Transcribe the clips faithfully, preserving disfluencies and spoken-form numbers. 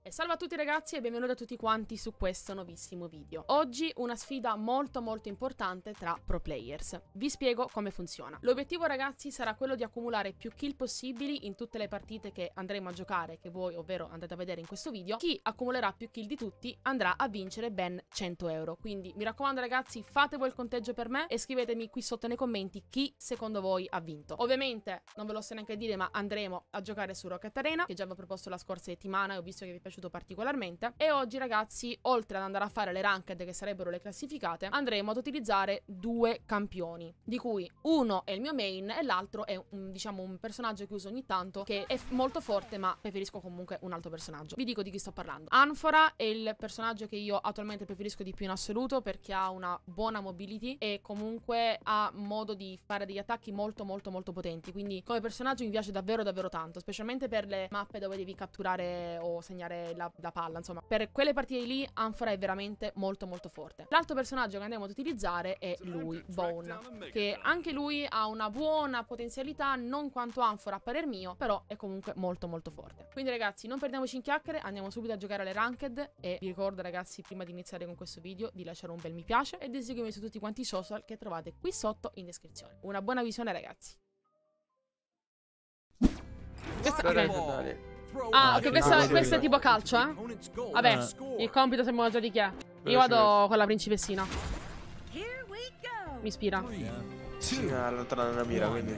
E salve a tutti ragazzi e benvenuti a tutti quanti su questo nuovissimo video. Oggi una sfida molto molto importante tra pro players. Vi spiego come funziona. L'obiettivo ragazzi sarà quello di accumulare più kill possibili in tutte le partite che andremo a giocare, che voi ovvero andate a vedere in questo video. Chi accumulerà più kill di tutti andrà a vincere ben cento euro. Quindi mi raccomando ragazzi, fate voi il conteggio per me e scrivetemi qui sotto nei commenti chi secondo voi ha vinto. Ovviamente non ve lo so neanche dire, ma andremo a giocare su Rocket Arena, che già vi ho proposto la scorsa settimana e ho visto che vi è piaciuto particolarmente. E oggi ragazzi, oltre ad andare a fare le ranked che sarebbero le classificate, andremo ad utilizzare due campioni, di cui uno è il mio main e l'altro è un, diciamo un personaggio che uso ogni tanto, che è molto forte ma preferisco comunque un altro personaggio. Vi dico di chi sto parlando. Anfora è il personaggio che io attualmente preferisco di più in assoluto, perché ha una buona mobility e comunque ha modo di fare degli attacchi molto molto molto potenti. Quindi come personaggio mi piace davvero davvero tanto, specialmente per le mappe dove devi catturare o segnare La, la palla, insomma, per quelle partite lì Anfora è veramente molto molto forte. L'altro personaggio che andiamo ad utilizzare è lui, Bone, che anche lui ha una buona potenzialità, non quanto Anfora a parer mio, però è comunque molto molto forte. Quindi ragazzi, non perdiamoci in chiacchiere, andiamo subito a giocare alle ranked. E vi ricordo ragazzi, prima di iniziare con questo video, di lasciare un bel mi piace e di seguirmi su tutti quanti i social che trovate qui sotto in descrizione. Una buona visione ragazzi. Questa, okay. Ah, ok, questa, questa è tipo calcio, eh? Vabbè, il compito sembra già di chi è. Io vado con la principessina. Mi ispira. Sì, è allontana dalla mira, quindi.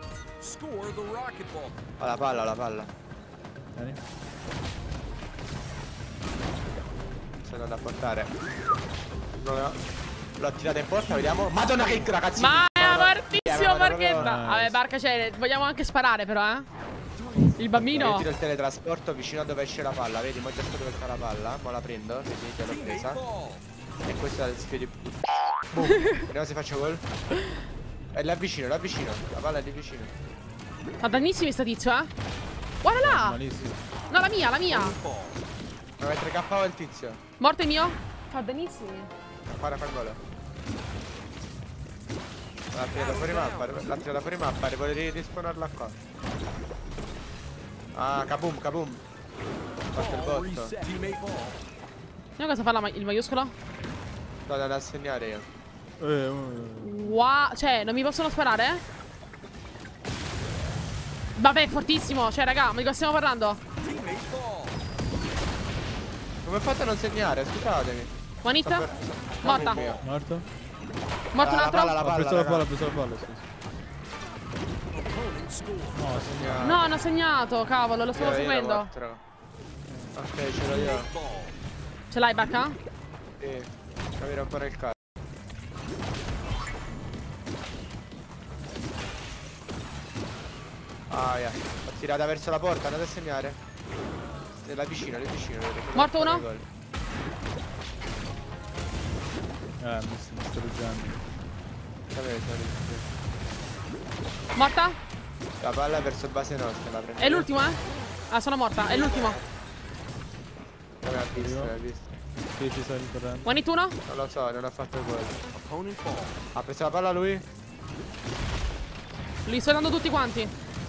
Ho la palla, ho la palla. Sto andando a portare. L'ho tirata in porta, vediamo. Madonna che ragazzi. Ma è fortissimo, Barchetta. Vabbè, Barca, cioè, vogliamo anche sparare però, eh? Il bambino. Io tiro il teletrasporto vicino a dove esce la palla. Vedi, mo già so dove sta la palla. Ma la prendo, vedi, te l'ho presa. E questa è il sfio di. Boom. Vediamo se faccio gol. E l'avvicino, l'avvicino. La palla è lì vicino. Fa dannissimi sta tizio, eh? Guarda là. No, la mia, la mia. Ma mentre K O il tizio. Morto il mio? Fa dannissimi. Guarda, fa il gol. L'ha tirata fuori mappa. L'ha tirata fuori mappa. Devo rispawnarla qua. Ah, kaboom, kaboom. Fatto il botto. Vediamo cosa fa la ma il maiuscolo. Sto andando a segnare io. Wow, cioè, non mi possono sparare, eh? Vabbè, fortissimo. Cioè, raga, ma di cosa stiamo parlando? Come ho fatto a non segnare? Scusatemi. One hit? Per... Morta. Morto? Morto un altro? La palla, la palla, ho preso la palla, ho preso la palla, sì. No, segnato. No, non ho segnato, cavolo, lo stavo seguendo. Ok, ce l'ho io. Ce l'hai, Barca? Sì, capire ancora il cazzo. Ah, yeah. L'ho tirata verso la porta, andate a segnare. La vicino, la vicino. Morto uno? Eh, mi sto ruggendo. Morta? La palla è verso base nostra, la prendo. È l'ultimo, eh? Ah, sono morta, è l'ultimo. Non l'ha visto, l'ha visto. Sì, ci sta ricorrendo. One hit uno? Non lo so, non ha fatto il gol. Ha preso la palla lui? Li sto dando tutti quanti.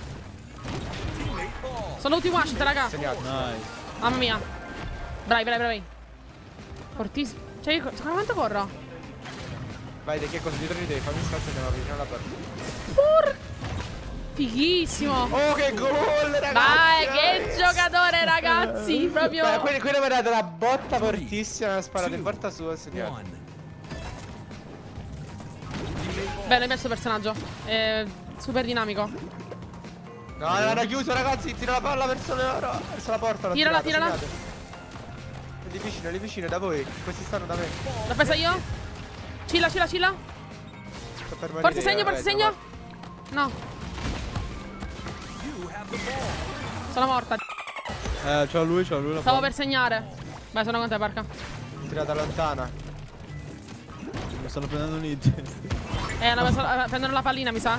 Sono tutti one shot, raga. Segnato. Nice. Mamma mia. Bravi, bravi, bravi. Fortissimo. Cioè, io quanto corro? Vai, dai, che cosa dietro di te? Fammi un salto e andiamo vicino alla porta. Pur. Fighissimo. Oh, che gol, ragazzi! Vai, che giocatore, ragazzi. Proprio. Beh, quello, quello mi ha dato la botta fortissima. Ha sparato in porta sua, segnato. Bene, questo personaggio. È super dinamico. No, non era chiuso, ragazzi. Tira la palla verso, le, verso la porta. Tirala, tirala. È lì vicino, è lì vicino, è da voi. Questi stanno da me. L'ho presa io. Cilla, cilla, cilla. Forza segno, forza segno. No. Sono morta. Eh, c'ho lui, c'ho lui. Stavo per segnare. Vai, sono con te, Barca. Tirata lontana. Mi stanno prendendo un hit. Eh, hanno messo, prendono la pallina, mi sa.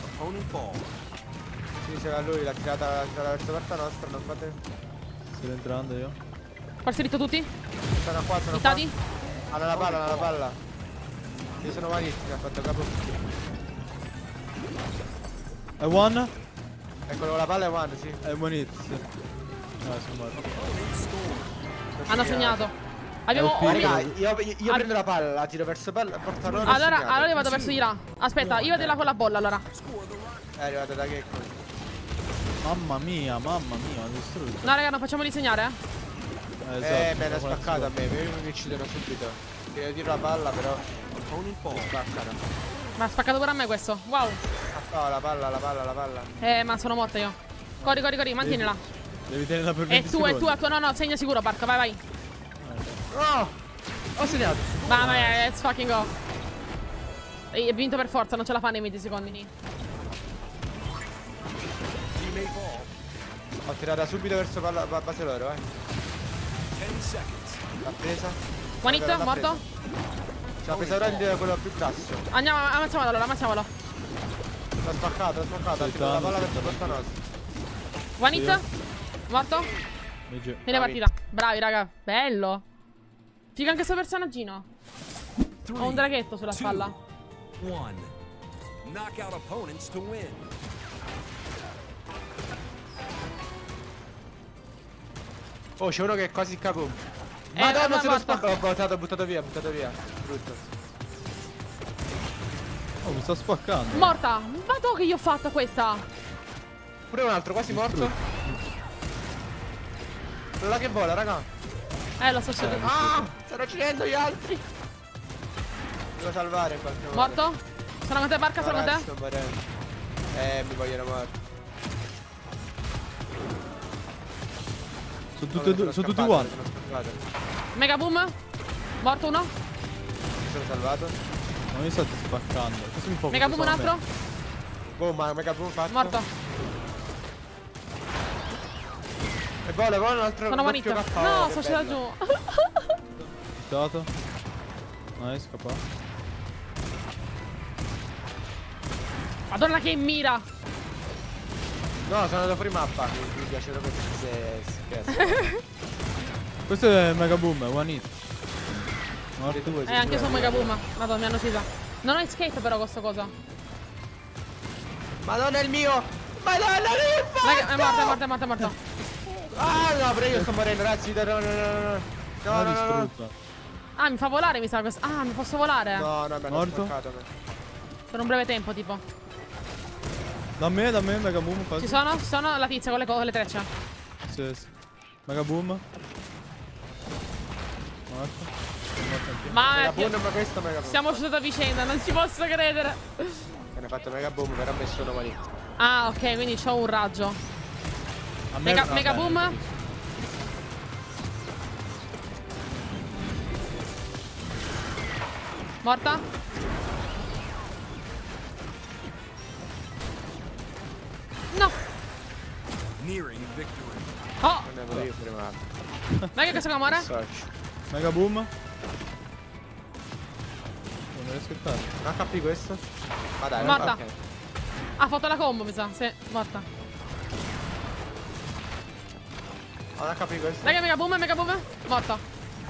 Sì, c'era lui, l'ha tirata, tirata verso porta nostra, non fate. Sto entrando io. Forse dritto tutti? Sono qua, sono Ittati? qua. Hanno la palla, hanno la palla. Io sono malissimo, ha fatto capo. È one? Eccolo con la palla è one, sì. È one hit, sì. No, sono morto. Hanno segnato. Abbiamo... È un Raga, piccolo. io, io, io Ah. prendo la palla, la tiro verso palla, porta loro. Allora, allora io vado verso di là. Aspetta, io vado di là con la bolla allora. È arrivata da che cosa? Mamma mia, mamma mia, ha distrutto. No raga, non facciamoli segnare, eh. Eh, Eh, esatto, me l'ha con la spaccato a sua. me, mi mi uccidono subito. Io tiro la palla però. Mi spaccano. Ma ha spaccato pure a me questo. Wow. Ah, la palla, la palla, la palla. Eh, ma sono morta io. Corri, corri, corri, mantienila. Devi tenerla per È venti tua, è secondi. tua, è tua. No, no, segna sicuro, Barca, vai, vai. No! Ho segnato. Mamma mia, let's fucking go. E vinto per forza, non ce la fa nei venti secondi lì. Ho tirato subito verso palla, pa- base loro, eh. L'ha presa. One hit, L'ha morto. presa. Ce l'ha presa ora il- quello più grasso. Andiamo, ammazziamolo allora, ammazziamolo. L'ha spaccato, l'ha spaccato. Ha tirato la palla verso porta nostra. One hit. Morto. Mi gi- Fine partita. Bravi, raga. Bello. Figa anche sto personaggino. Ho un draghetto sulla spalla. One. Knock out opponents to win. Oh, c'è uno che è quasi capo. Eh, Madonna, ma se l'ho basta. spaccato. Ho buttato, buttato via, buttato via. Brutto. Oh, mi sta spaccando. Morta. Ma tu che gli ho fatto questa? Pure un altro, quasi morto. Quello là che vola, raga. Eh, lo sto cercando. Ah! Stanno uccidendo gli altri. Devo salvare in qualche modo. Morto? Sono con te, Barca, sono con te? Sto morendo. Eh, mi vogliono morto. Sono tutti e due, sono tutti one. Sono scappato. Mega boom. Morto uno. Mi sono salvato. Ma mi state spaccando. Cosa mi fa Mega questo boom un solo a me? altro. Boom, ma mega boom fatto. Morto. E vola, vola un altro. Sono un one hit. doppio K O, No, che sto scesa bello. giù. Stato. Nice, scappa. Madonna che mira. No, sono andato fuori mappa. Mi, mi piace proprio se scherzo. Questo è Mega Boom, è one hit. Morto. Siete due, Eh, siete anche due. sono mega boom. Madonna, mi hanno uccisa. Non ho escape però con sta cosa. Madonna, è il mio! Madonna, che hai fatto? Raga, è morto, è morto, è morto, è morto. Ah, no, però io sto morendo, ragazzi. No, no, no, no, no. No, L'ha no, no, no. distrutta. Ah, mi fa volare, mi sa questo. Ah, mi posso volare? No, no, mi hanno Morto? spaccato. Per un breve tempo, tipo. Da me, da me, Mega Boom, quasi. Ci sono? Ci sono la tizia con le, co- con le trecce. Sì, sì. Mega Boom. Morto. Morto anche. Ma Mega è più- boom, ma questo mega boom. siamo usciti a vicenda, non ci posso credere. Me ne ha fatto mega boom, però ha messo una one hit. Ah, ok, quindi c'ho un raggio. A me- Mega, vabbè, mega boom. Morta? No. Nearing victory. Oh, Non ne avevo io prima. dai che questo che muore? Socio. Mega Boom. Non riesco a fare. Un H P questo? Ma dai, Morta. ok. Ha fatto la combo, mi sa. Sì, morta. Ho un H P questo? Dai che mega boom, mega boom. Morta.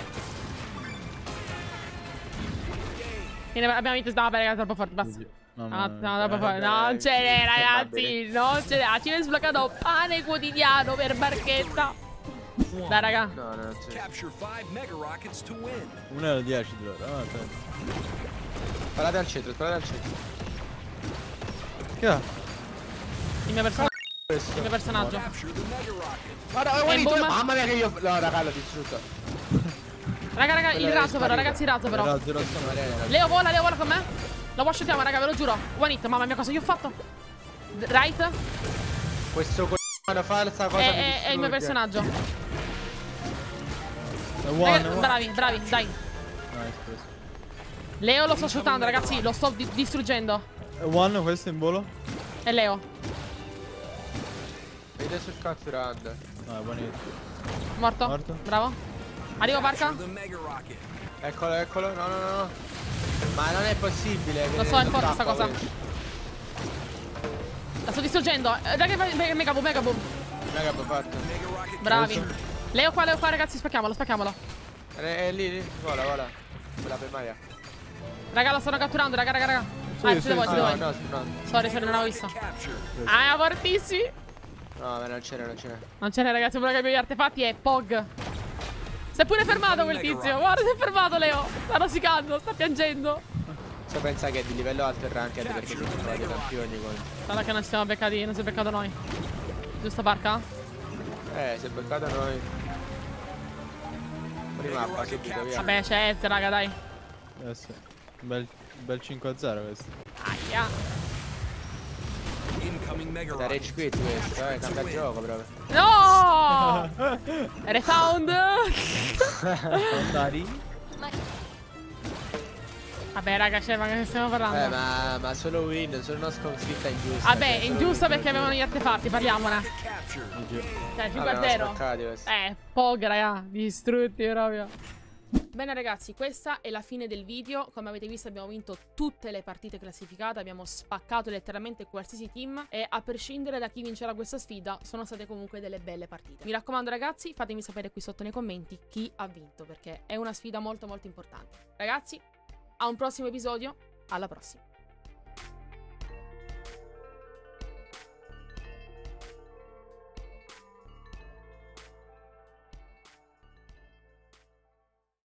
Quindi abbiamo vinto. No, beh, ragazzi, troppo forte, basta. No, No, no, no, troppo eh, forte. eh, Non ce n'è, eh, ragazzi. Non ce n'è. Ah, ci viene sbloccato pane quotidiano per barchetta. Dai, raga. No, no, non c'è. Capture five mega rockets to win. uno era dieci di loro. Ah, aspetta. Sparate al centro, sparate al centro. Che è? Il mio personaggio. Il Questo. mio personaggio. Capture the mega rocket. Guarda, è E one hit. boom. Mamma mia che io. No, raga, l'ho distrutto. Raga, raga, il Quello è razzo però, sparito. ragazzi, il razzo però. Era zero a Leo vola, Leo vola con me. Lo one-shotiamo, raga, ve lo giuro. One hit, mamma mia, cosa gli ho fatto? D- Right? Questo co***o falsa cosa È, mi è, è il mio distrugge. personaggio. È one, Raga, è one. bravi, bravi, dai. Nice, questo. Leo lo sto shootando, ragazzi, lo sto di- distruggendo. È one, questo in volo. È Leo. Vedete sul catturando. No, è one hit. Morto. Morto. Bravo. Arrivo, barca. Capture the mega rocket. Eccolo, eccolo. No, no, no, no. Ma non è possibile. Lo so, è forte sta cosa. La sto distruggendo. Eh, Dai che vai- me- mega boom, mega boom. Raga, ho fatto. Mega rocket. Bravi. Leo qua, Leo qua, ragazzi, spacchiamolo, spacchiamolo. È, è lì, lì. Vola, vola. Quella per Maria. Raga, lo stanno catturando, raga, raga, raga. Ah, sì, siete voi, sì, siete No, voi. no, no. Sorry, sorry, non avevo visto. Capture. Ah, fortissimi. No, ma non c'era, non c'era. Non ce n'è, ragazzi, quello che abbiamo gli artefatti è Pog. Si è pure fermato quel tizio. Guarda, si è fermato Leo. Sta rosicando, sta piangendo. Cioè pensa che è di livello alto il ranked perché si sono trovati i campioni con... Guarda che non ci siamo beccati, non si è beccato noi. Giusto Parca? Eh, si è beccato noi. Prima mappa, subito, via. Vabbè, c'è Ezra, raga, dai. Eh sì. Bel, bel cinque a zero questo. Aia. Incoming Mega Da rage quit questo, eh, cambia gioco proprio. No! Refound! Andari? Vabbè, raga, cioè, ma che stiamo parlando? Eh, ma, ma solo win, solo una sconfitta ingiusta. Vabbè, cioè, è solo ingiusta win perché avevano gli artefatti, parliamone. captured. Cioè, cinque a Vabbè, zero. erano spaccati questi. Eh, pog, raga, distrutti proprio. Bene ragazzi, questa è la fine del video. Come avete visto abbiamo vinto tutte le partite classificate, abbiamo spaccato letteralmente qualsiasi team e a prescindere da chi vincerà questa sfida sono state comunque delle belle partite. Mi raccomando ragazzi, fatemi sapere qui sotto nei commenti chi ha vinto perché è una sfida molto molto importante. Ragazzi, a un prossimo episodio, alla prossima.